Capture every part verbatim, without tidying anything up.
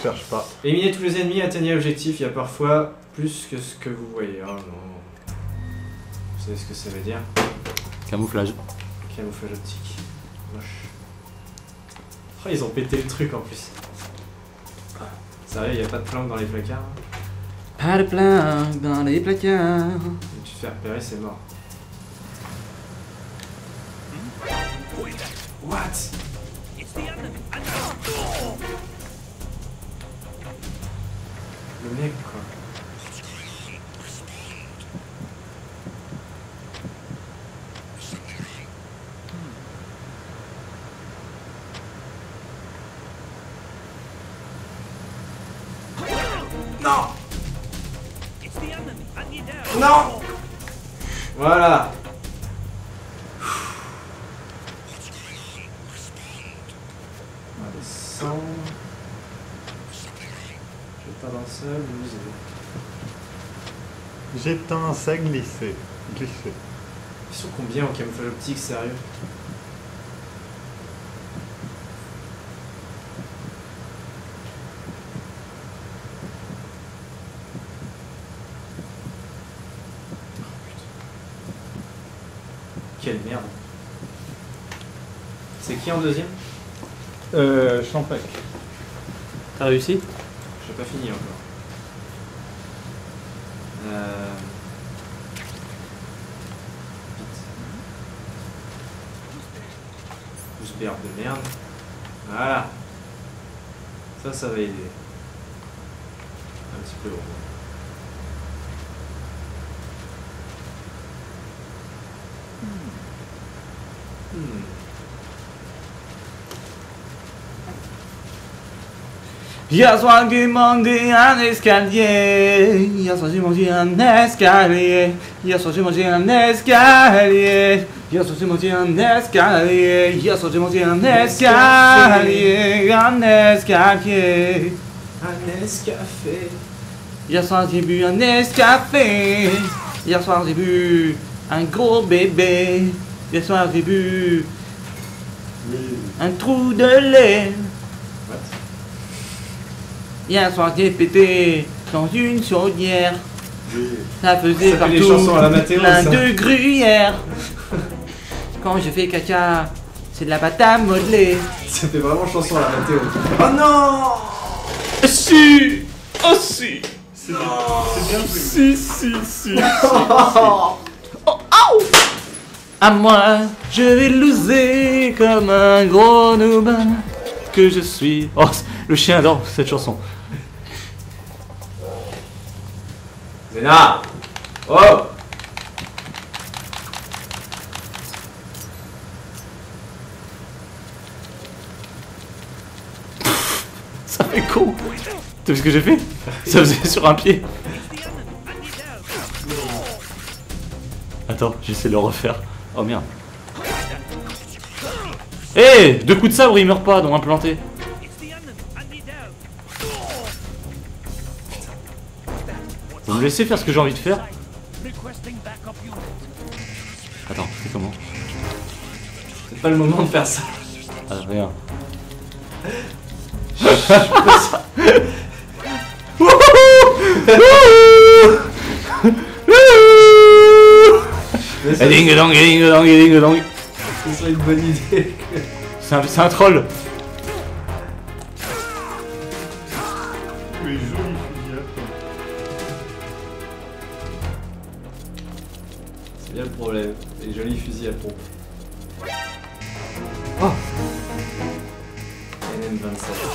cherche pas. Éliminez tous les ennemis, atteignez l'objectif. Il y a parfois plus que ce que vous voyez. Oh non. Vous savez ce que ça veut dire? Camouflage. Camouflage optique. Moche. Oh, ils ont pété le truc en plus. Sérieux, il n'y a pas de planque dans les placards? Pas de planque dans les placards. Tu te fais repérer, c'est mort. What? Le mec quoi. Non. Non. Voilà. On va descendre. J'éteins un seul, musée. J'éteins, ça glissé. Glissé. Ils sont combien en camouflage optique, sérieux? Quelle merde. C'est qui en deuxième? Euh, Champagne. T'as réussi? J'ai pas fini encore. Euh... Gousebert de merde. Voilà. Ça, ça va aider. Un petit peu haut. Hmm. Hier soir j'ai mangé un escalier. Hier soir j'ai mangé un escalier. Hier soir j'ai mangé un escalier. Hier soir j'ai mangé un escalier. Hier soir j'ai mangé un escalier. Un escalier. Un escafé. Hier soir j'ai bu un escafé. Hier soir j'ai bu un gros bébé. Hier soir j'ai bu un trou de lait. What? Hier soir j'ai pété dans une chaudière. Ça faisait Ça fait des partout chansons à la Mathéo, plein ça. de gruyère. Quand je fais caca, c'est de la pâte à modeler. Ça fait vraiment chanson à la Mathéo. Oh non! Si. Oh si. C'est bien joué. Si si si. Oh, oh. À moi, je vais loser comme un gros noob que je suis. Oh, le chien adore cette chanson. Zéna! Oh! Ça fait con. T'as vu ce que j'ai fait? Ça faisait sur un pied. Attends, j'essaie de le refaire. Oh merde. Eh hey, deux coups de sabre, il meurt pas, dont un planté. Vous me laissez faire ce que j'ai envie de faire? Attends, c'est comment? C'est pas le moment de faire ça. Ah, regarde. Ding dong, ding dong, ding dong. Ce serait une bonne idée. C'est un, c'est un troll. Les jolies fusillades. C'est bien le problème. Les jolis fusils à pompe. Oh. N M vingt-sept.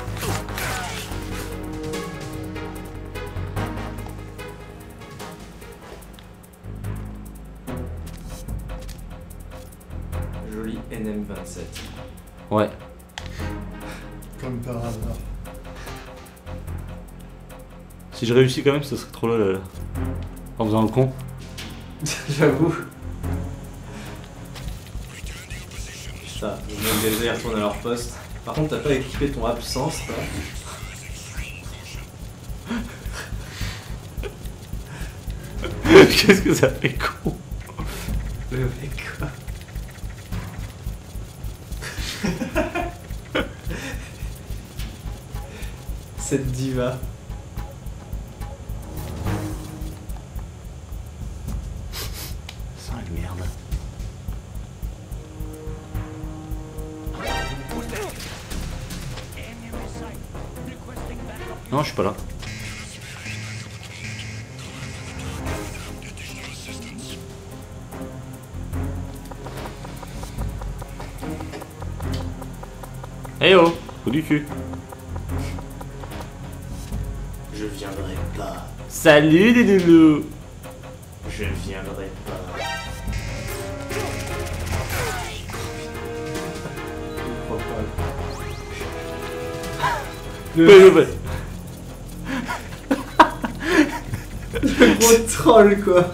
Joli N M vingt-sept. Ouais. Comme par hasard. Si je réussis quand même, ce serait trop lol. Là. En faisant le con. J'avoue. Ça, les engagés retournent à leur poste. Par contre, t'as pas équipé ton absence, toi. Qu'est-ce que ça fait con? Le mec, quoi. Cette diva. Ça une merde. Non, je suis pas là. Eh oh, coup du cul. Je viendrai pas. Salut les loulous. Je viendrai pas. Je crois pas. Ouais, ouais, ouais. Le gros troll quoi.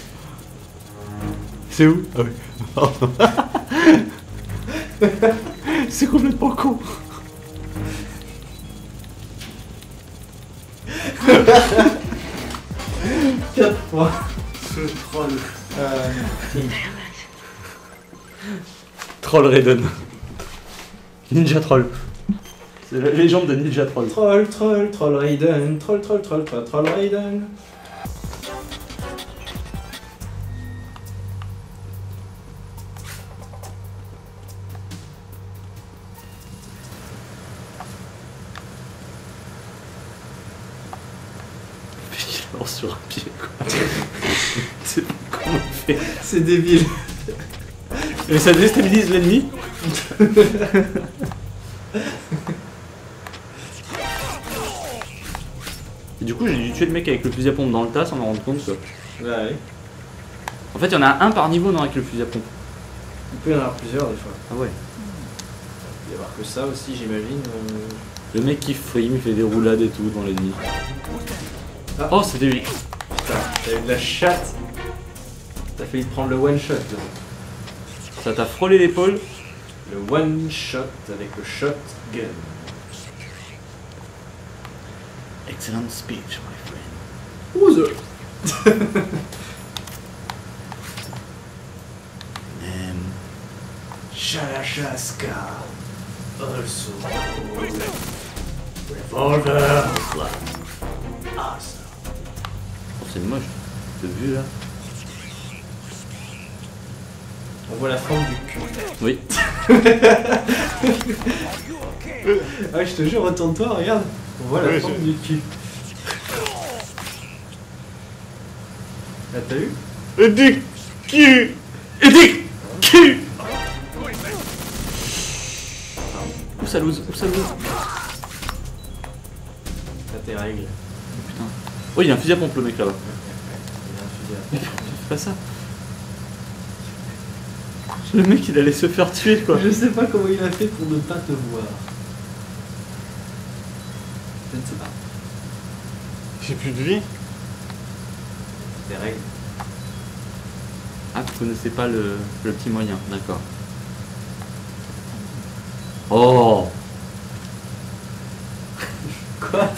C'est où? Ah oui. C'est complètement con. quatre points. Ce troll. Euh, Troll Raiden. Ninja Troll. C'est la légende de Ninja Troll. troll, troll, troll Raiden. Troll, troll, troll, troll, troll Raiden. Il lance sur un pied quoi. C'est pas comment on fait. C'est débile. Mais ça déstabilise l'ennemi. Et du coup j'ai dû tuer le mec avec le fusil à pompe dans le tas sans me rendre compte ça. Bah oui. En fait il y en a un par niveau non avec le fusil à pompe. Il peut y en avoir plusieurs des fois. Ah ouais. Il peut y avoir que ça aussi j'imagine. Euh... Le mec qui frime, il fait des roulades et tout devant l'ennemi. Ah. Oh c'était lui. Putain, t'as eu de la chatte. T'as failli te prendre le one shot là. Ça t'a frôlé l'épaule. Le one shot avec le shotgun. Excellent speech my friend. Ouze. Um, Shalashaska. Also. Revolver. Oh, c'est moche. T'as vu là? On voit la forme du cul. Oui. Ah, je te jure, retourne-toi, regarde. On voit la Oui, forme c'est- du cul. Là, t'as eu? Et du cul. Et du cul. Où ça lose? Où ça lose? T'as tes règles. Putain. Oh, il y a un fusil à pompe le mec là-bas. Il y a un fusil à pompe. Fais pas ça. Le mec il allait se faire tuer quoi. Je sais pas comment il a fait pour ne pas te voir. Je ne sais pas. J'ai plus de vie. Tes règles. Ah, vous connaissez pas le, le petit moyen, d'accord. Oh. Quoi?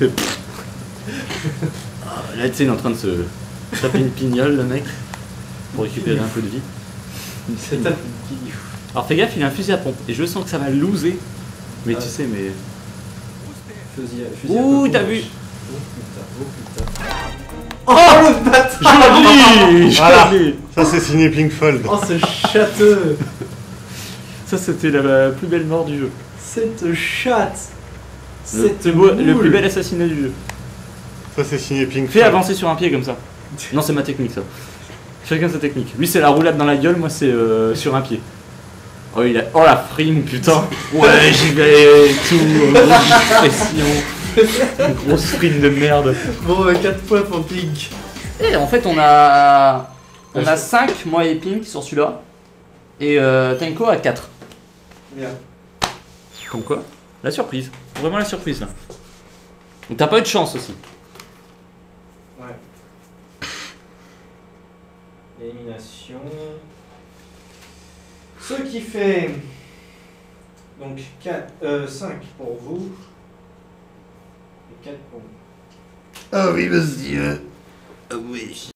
Ah, là tu sais il est en train de se taper une pignole le mec. Pour récupérer un peu de vie. C'est ta petite. Alors fais gaffe, il a un fusil à pompe. Et je sens que ça va loser. Mais Ah. tu sais, mais... Fusil à fusil à Ouh, pompe t'as moche. vu? Oh putain, oh putain. Oh le bâtard! Joli. Voilà. Joli. Ça, c'est signé Pinkfold. Oh ce châteux! Ça c'était la, la plus belle mort du jeu. Cette chatte! Le Cette plus, beau, le boule. plus bel assassinat du jeu. Ça, c'est signé Pinkfold. Fais avancer sur un pied comme ça. Non, c'est ma technique ça. Chacun sa technique. Lui c'est la roulade dans la gueule, moi c'est euh, sur un pied. Oh, il a... oh la frime putain. Ouais j'y vais tout. euh, grosse pression. Grosse frime de merde. Bon, euh, quatre points pour Pink. Et en fait on a... On a cinq, moi et Pink sur celui-là. Et euh, Tenko a quatre. Bien. Comme quoi? La surprise. Vraiment la surprise là. Donc t'as pas eu de chance aussi. Ouais. Élimination. Ce qui fait donc quatre, euh, cinq pour vous et quatre pour moi. Oh oui monsieur. Oh oui.